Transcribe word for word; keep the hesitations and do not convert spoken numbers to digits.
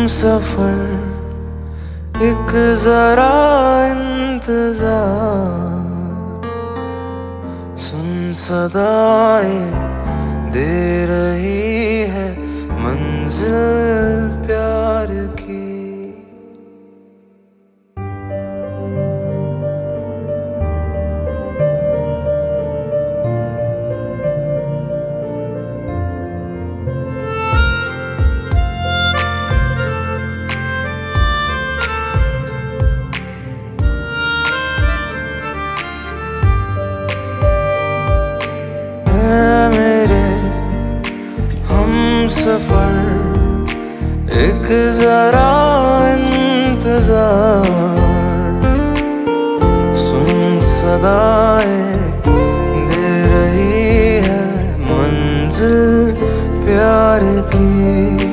सफर एक जरा इंतजार, सुन सदाएं दे रही है मंजिल प्यार की। सफर एक जरा इंतजार, सुन सदाएं दे रही है मंजिल प्यार की।